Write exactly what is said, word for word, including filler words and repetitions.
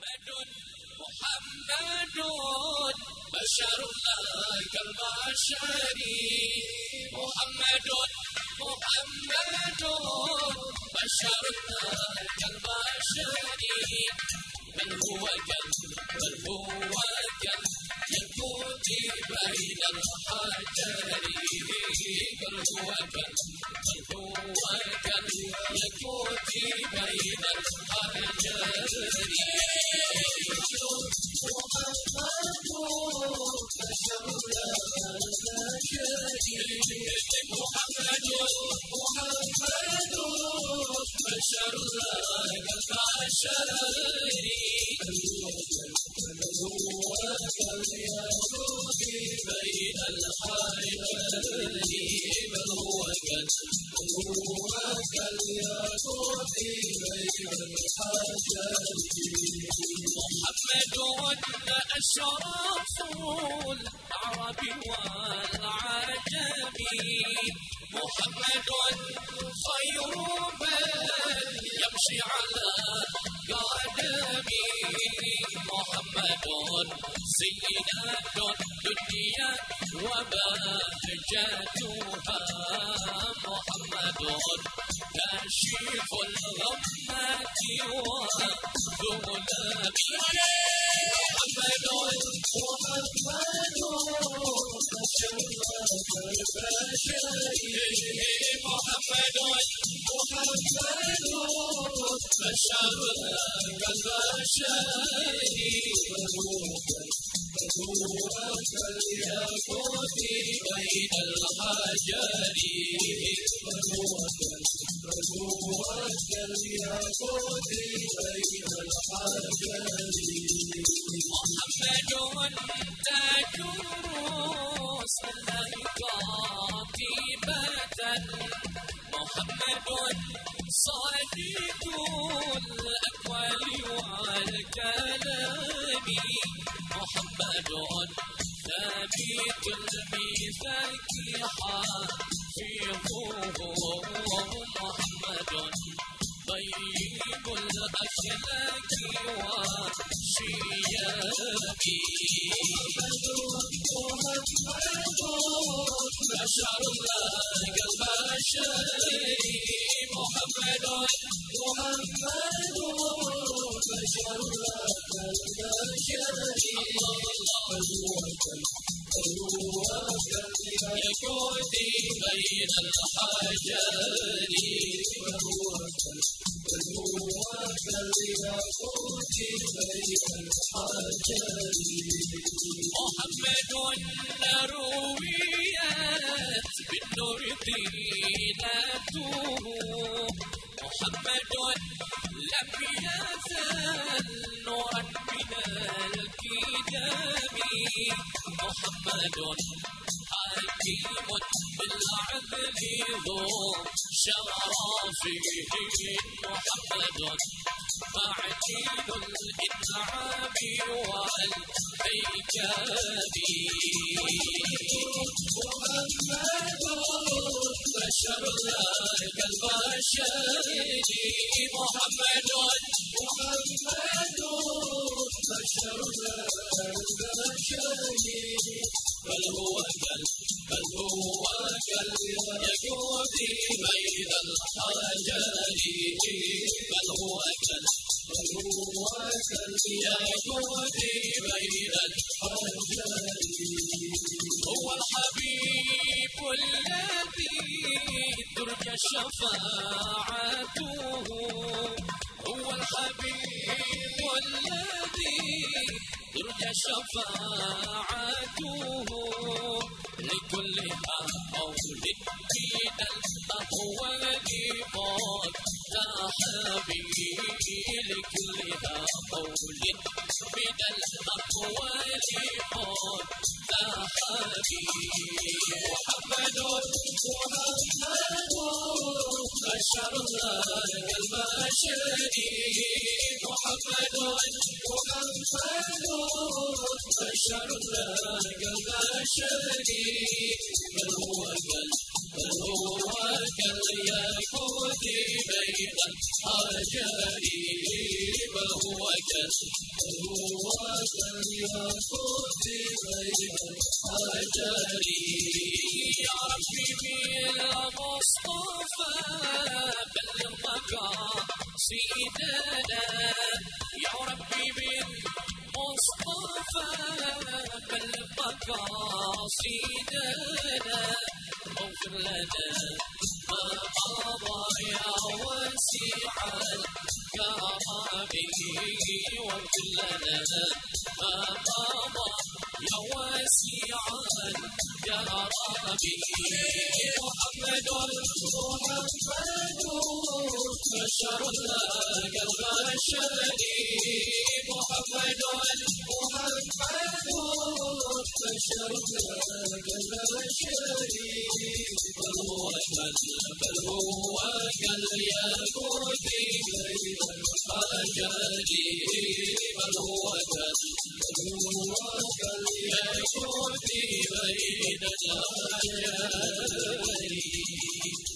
محمد بشر لا كالبشر محمد محمد بشر لا كالبشر من هو كم من هو كم يفوت بين الحجر من هو كم من هو كم يفوت بين الحجر محمد بشر لا كالبشر محمد محمد بشر لا كالبشر بين الحجر من هو كالياقوت بين الحجر محمد أشرف العرب والعجم محمد خير من يمشي على قدمي محمد زينة الدنيا وبهجتها محمد كاشف الغمة والظلام محمد محمد بشر لا كالبشر محمد محمد بشر لا كالبشر هو كالياقوت بين الحجر هو كالياقوت بين الحجر محمد تاج رسل قاطبة محمد صادق الأقوال والكلام محمد ثابت الميثاق حافظه محمد طيب الأخلاق والشياب محمد بشر لا كالبشر محمد محمد بشر لا كالبشر يقود بين الحجر وهو كالياقوت بين الحجر محمد رويت بالنور طيلته محمد لم يزل نورا من الكتاب محمد حكيم بالعدل ذو شرف محمد معجين الإنعام والهيكل محمد بشر لا كالبشر محمد محمد بشر لا كالبشر بل هو كال بل هو كالياقوت بين الحجر بل هو كال بل هو كالياقوت بين الحجر هو الحبيب الذي ترجى شفاعته هو الحبيب الذي ترجى شفاعته لكل هول من الأهوال قد تحبي لكل هول من الأهوال قد تحبي محمد محمد بشر لا كالبشر محمد محمد بشر لا كالبشر بل هو كال بل هو كالياقوت بين الحجر فهو كل فهو كالياقوت بين الحجر يا ربي بالمصطفى بلغ مقاصدنا يا ربي بالمصطفى بلغ مقاصدنا اغفر لنا ما مضى يا واسع الكرم واغفر لنا ما مضى يا واسع الكرم محمد محمد بشر كالبشر محمد محمد بشر كالبشر بل هو بل هو كالياقوت بين الحجر بل هو بل هو كالياقوت بين الحجر